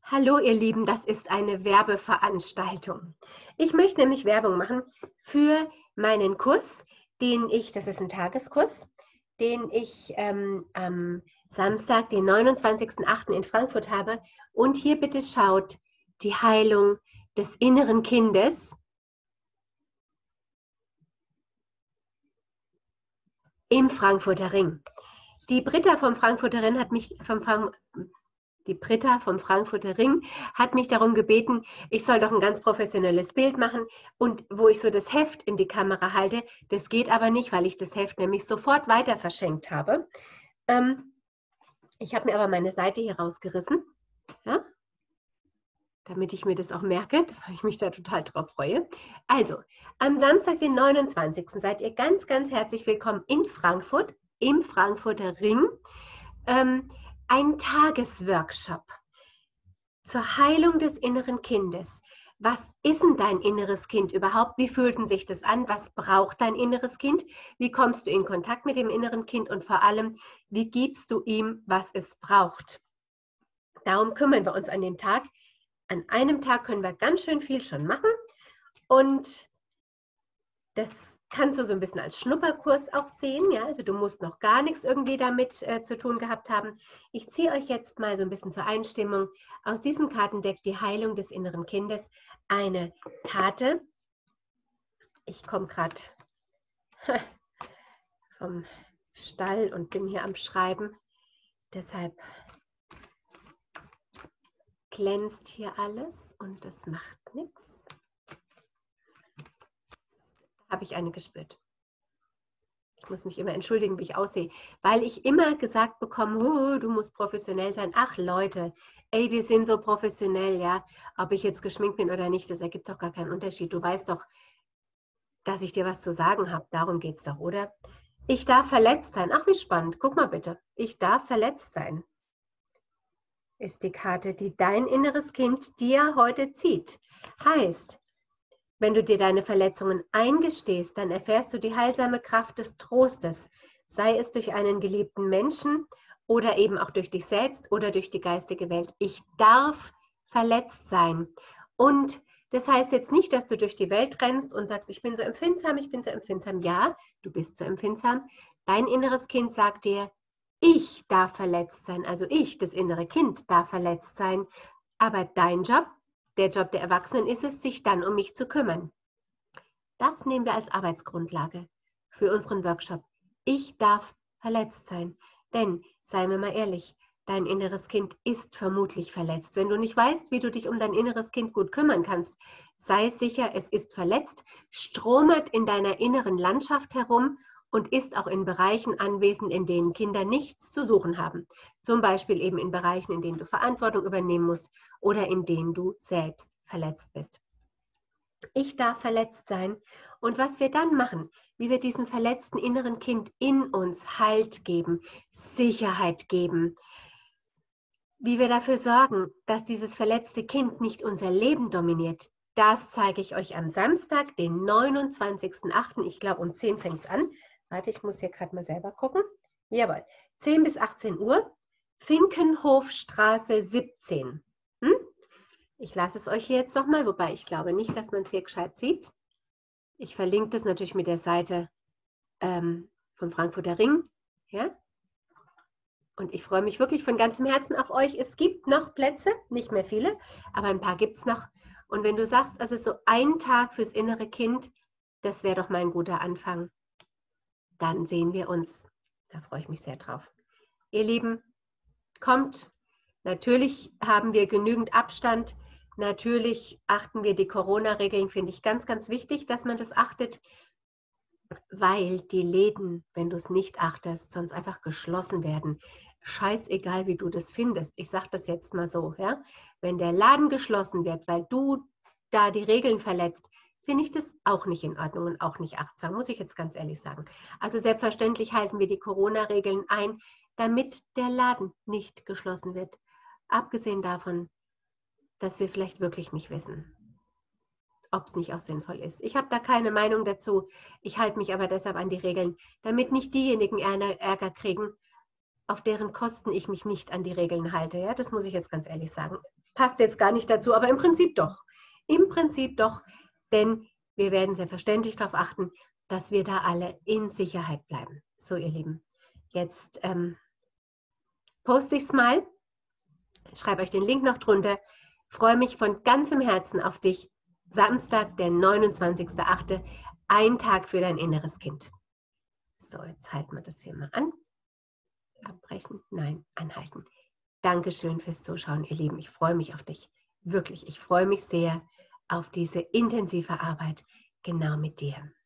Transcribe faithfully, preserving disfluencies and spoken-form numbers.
Hallo ihr Lieben, das ist eine Werbeveranstaltung. Ich möchte nämlich Werbung machen für meinen Kurs, den ich, das ist ein Tageskurs, den ich ähm, am Samstag, den neunundzwanzigsten achten in Frankfurt habe. Und hier bitte schaut die Heilung des inneren Kindes im Frankfurter Ring. Die Britta vom Frankfurter Ring hat mich vom Frank Die Britta vom Frankfurter Ring hat mich darum gebeten, ich soll doch ein ganz professionelles Bild machen und wo ich so das Heft in die Kamera halte. Das geht aber nicht, weil ich das Heft nämlich sofort weiter verschenkt habe. Ähm, ich habe mir aber meine Seite hier rausgerissen, ja, damit ich mir das auch merke, weil ich mich da total drauf freue. Also, am Samstag, den neunundzwanzigsten seid ihr ganz, ganz herzlich willkommen in Frankfurt, im Frankfurter Ring. Ähm, ein Tagesworkshop zur Heilung des inneren Kindes. Was ist denn dein inneres Kind überhaupt? Wie fühlt denn sich das an? Was braucht dein inneres Kind? Wie kommst du in Kontakt mit dem inneren Kind? Und vor allem, wie gibst du ihm, was es braucht? Darum kümmern wir uns an den Tag. An einem Tag können wir ganz schön viel schon machen. Und das kannst du so ein bisschen als Schnupperkurs auch sehen. Ja? Also du musst noch gar nichts irgendwie damit äh, zu tun gehabt haben. Ich ziehe euch jetzt mal so ein bisschen zur Einstimmung aus diesem Kartendeck die Heilung des inneren Kindes eine Karte. Ich komme gerade vom Stall und bin hier am Schreiben. Deshalb glänzt hier alles und das macht nichts. Habe ich eine gespürt. Ich muss mich immer entschuldigen, wie ich aussehe, weil ich immer gesagt bekomme, oh, du musst professionell sein. Ach Leute, ey, wir sind so professionell, ja. Ob ich jetzt geschminkt bin oder nicht, das ergibt doch gar keinen Unterschied. Du weißt doch, dass ich dir was zu sagen habe. Darum geht es doch, oder? Ich darf verletzt sein. Ach, wie spannend. Guck mal bitte. Ich darf verletzt sein. Ist die Karte, die dein inneres Kind dir heute zieht. Heißt, wenn du dir deine Verletzungen eingestehst, dann erfährst du die heilsame Kraft des Trostes, sei es durch einen geliebten Menschen oder eben auch durch dich selbst oder durch die geistige Welt. Ich darf verletzt sein. Und das heißt jetzt nicht, dass du durch die Welt rennst und sagst, ich bin so empfindsam, ich bin so empfindsam. Ja, du bist so empfindsam. Dein inneres Kind sagt dir, ich darf verletzt sein, also ich, das innere Kind, darf verletzt sein. Aber dein Job, der Job der Erwachsenen ist es, sich dann um mich zu kümmern. Das nehmen wir als Arbeitsgrundlage für unseren Workshop. Ich darf verletzt sein, denn, seien wir mal ehrlich, dein inneres Kind ist vermutlich verletzt. Wenn du nicht weißt, wie du dich um dein inneres Kind gut kümmern kannst, sei sicher, es ist verletzt, stromert in deiner inneren Landschaft herum und ist auch in Bereichen anwesend, in denen Kinder nichts zu suchen haben. Zum Beispiel eben in Bereichen, in denen du Verantwortung übernehmen musst oder in denen du selbst verletzt bist. Ich darf verletzt sein. Und was wir dann machen, wie wir diesem verletzten inneren Kind in uns Halt geben, Sicherheit geben, wie wir dafür sorgen, dass dieses verletzte Kind nicht unser Leben dominiert, das zeige ich euch am Samstag, den neunundzwanzigsten achten Ich glaube, um zehn fängt es an. Warte, ich muss hier gerade mal selber gucken. Jawohl, zehn bis achtzehn Uhr, Finkenhofstraße siebzehn. Hm? Ich lasse es euch hier jetzt nochmal, wobei ich glaube nicht, dass man es hier gescheit sieht. Ich verlinke das natürlich mit der Seite ähm, vom Frankfurter Ring. Ja? Und ich freue mich wirklich von ganzem Herzen auf euch. Es gibt noch Plätze, nicht mehr viele, aber ein paar gibt es noch. Und wenn du sagst, also so ein Tag fürs innere Kind, das wäre doch mal ein guter Anfang, dann sehen wir uns. Da freue ich mich sehr drauf. Ihr Lieben, kommt. Natürlich haben wir genügend Abstand. Natürlich achten wir die Corona-Regeln, finde ich ganz, ganz wichtig, dass man das achtet, weil die Läden, wenn du es nicht achtest, sonst einfach geschlossen werden. Scheißegal, wie du das findest. Ich sage das jetzt mal so, ja. Wenn der Laden geschlossen wird, weil du da die Regeln verletzt, finde ich das auch nicht in Ordnung und auch nicht achtsam, muss ich jetzt ganz ehrlich sagen. Also selbstverständlich halten wir die Corona-Regeln ein, damit der Laden nicht geschlossen wird. Abgesehen davon, dass wir vielleicht wirklich nicht wissen, ob es nicht auch sinnvoll ist. Ich habe da keine Meinung dazu. Ich halte mich aber deshalb an die Regeln, damit nicht diejenigen Ärger kriegen, auf deren Kosten ich mich nicht an die Regeln halte. Ja, das muss ich jetzt ganz ehrlich sagen. passt jetzt gar nicht dazu, aber im Prinzip doch. Im Prinzip doch, denn wir werden selbstverständlich darauf achten, dass wir da alle in Sicherheit bleiben. So, ihr Lieben, jetzt ähm, poste ich es mal, schreibe euch den Link noch drunter, freue mich von ganzem Herzen auf dich. Samstag, der neunundzwanzigster achte Ein Tag für dein inneres Kind. So, jetzt halten wir das hier mal an. Abbrechen? Nein, anhalten. Dankeschön fürs Zuschauen, ihr Lieben. Ich freue mich auf dich. Wirklich, ich freue mich sehr auf diese intensive Arbeit genau mit dir.